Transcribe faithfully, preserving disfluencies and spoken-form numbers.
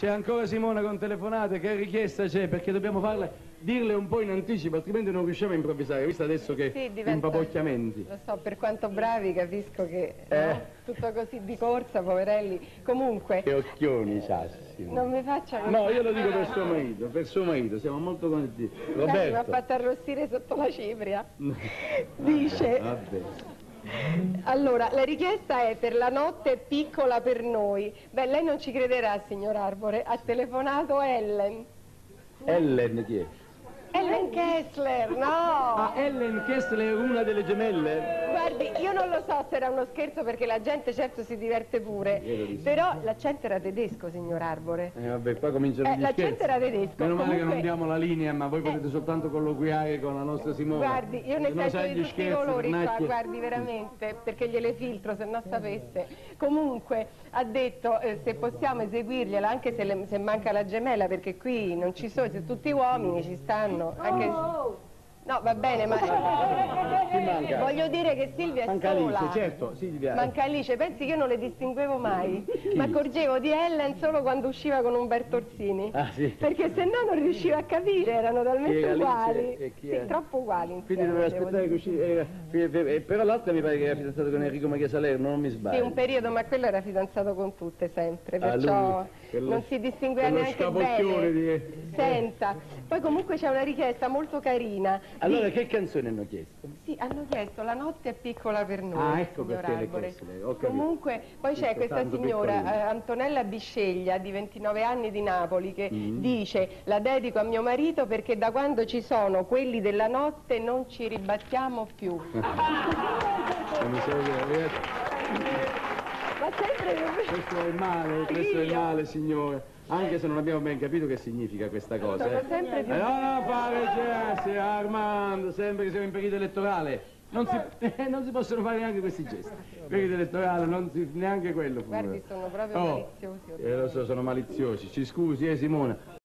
C'è ancora Simona con telefonate, che richiesta c'è? Perché dobbiamo farle, dirle un po' in anticipo, altrimenti non riusciamo a improvvisare, visto adesso che sì, diventa... impapocchiamenti. Lo so, per quanto bravi capisco che eh. no? Tutto così di corsa, poverelli. Comunque... Che occhioni, sassi. Non mi faccia... No, io lo dico per suo marito, per suo marito, siamo molto contenti. Roberto. Mi ha fatto arrossire sotto la cipria. Dice... Vabbè. Allora, la richiesta è per la notte piccola per noi. Beh, lei non ci crederà, signor Arbore, ha telefonato Ellen. Ellen chi è? Ellen Kessler, no! Ah, Ellen Kessler è una delle gemelle? Guardi, io non lo so se era uno scherzo perché la gente certo si diverte pure, però l'accento era tedesco, signor Arbore. Eh vabbè, qua cominciano eh, gli l'accento era tedesco. Meno male Comunque... che non diamo la linea, ma voi potete eh. soltanto colloquiare con la nostra Simona. Guardi, io ne no, sento di tutti scherzi, i colori qua, pernacchie. guardi, veramente, perché gliele filtro, se no sapesse. Comunque, ha detto eh, se possiamo eseguirgliela, anche se, le, se manca la gemella, perché qui non ci sono, se tutti uomini ci stanno, anche... Oh. No, va bene, ma manca? Voglio dire che Silvia è manca sola. Alice, certo, Silvia. Manca Alice, pensi che io non le distinguevo mai. Mi accorgevo di Ellen solo quando usciva con Umberto Orsini. Ah, sì. Perché se no non riuscivo a capire, erano talmente uguali. E chi sì, è? troppo uguali insieme. Quindi doveva aspettare che uscisse. Eh, però l'altra mi pare che era fidanzato con Enrico Maria Salerno, non mi sbaglio. Sì, un periodo, ma quello era fidanzato con tutte sempre, perciò ah, lui, non si distingueva neanche bene. Di... Senta, poi comunque c'è una richiesta molto carina. Allora, di... che canzone hanno chiesto? Sì, hanno chiesto La notte è piccola per noi. Ah, ecco signor perché Arbore. le chiesto lei. Ho Comunque, poi c'è questa signora, eh, Antonella Bisceglia, di ventinove anni di Napoli, che mm. dice: la dedico a mio marito perché da quando ci sono quelli della notte non ci ribattiamo più. Ma sempre... Questo è male, questo è male, signore. Anche se non abbiamo ben capito che significa questa cosa. Sono eh. sempre più... Eh, no, no, fare gesti, Armando, sempre che siamo in periodo elettorale. Non si, eh, non si possono fare neanche questi gesti. Periodo elettorale, non si, neanche quello. Guardi, sono proprio oh, maliziosi. Eh, lo so, sono maliziosi. Ci scusi, eh, Simona.